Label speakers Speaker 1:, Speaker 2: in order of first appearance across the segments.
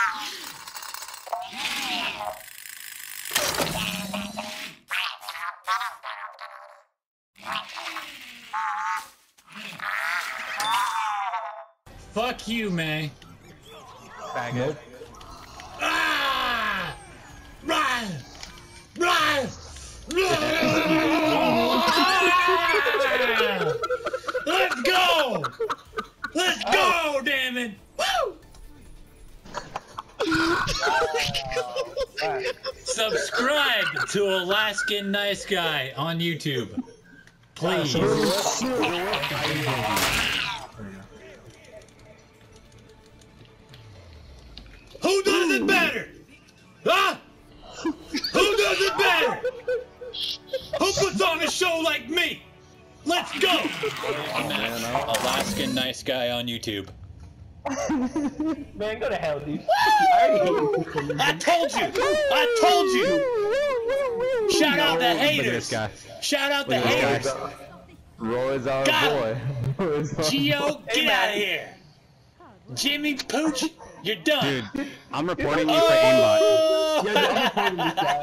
Speaker 1: Fuck you, man.
Speaker 2: Faggot.
Speaker 1: Ah! Run! Run! Let's go! Let's go, damn it! Woo! Subscribe to Alaskan Nice Guy on YouTube. Please. Who does it better? Huh? Who does it better? Who puts on a show like me? Let's go! Alaskan Nice Guy on YouTube.
Speaker 3: Man, go to hell, dude. I already hate you.
Speaker 1: I told you! I told you! Shout out the haters! Shout out the haters!
Speaker 2: Roy's our boy.
Speaker 1: Gio, get out of here! Jimmy Pooch, you're done!
Speaker 4: Dude, I'm reporting you for aimbot.
Speaker 3: Yeah, I'm reporting this guy.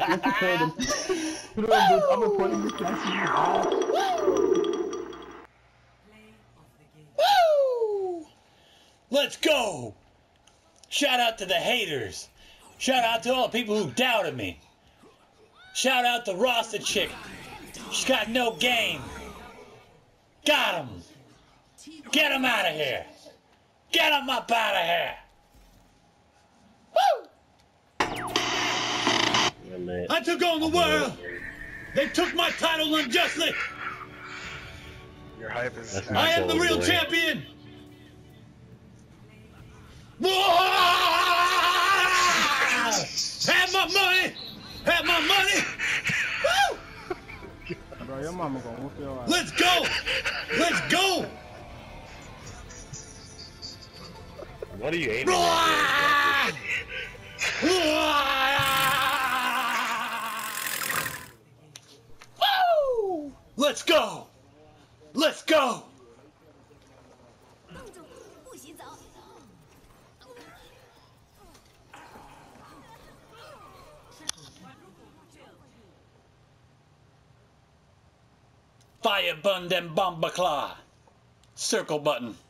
Speaker 3: I'm reporting this guy.
Speaker 1: Woo! Let's go! Shout out to the haters. Shout out to all the people who doubted me. Shout out to Rasta Chick. She's got no game. Got him. Get him out of here. Get him up out of here. Woo! I took on the world. They took my title unjustly.
Speaker 5: Your hype is.
Speaker 1: I am the real champion. Have my money! Have my money! Woo!
Speaker 2: Bro, your mama gonna whoop your ass.
Speaker 1: Let's go! Let's go!
Speaker 5: What are you aiming at?
Speaker 1: Woo! Let's go! Let's go! Fire bun them bomba claw. Circle button.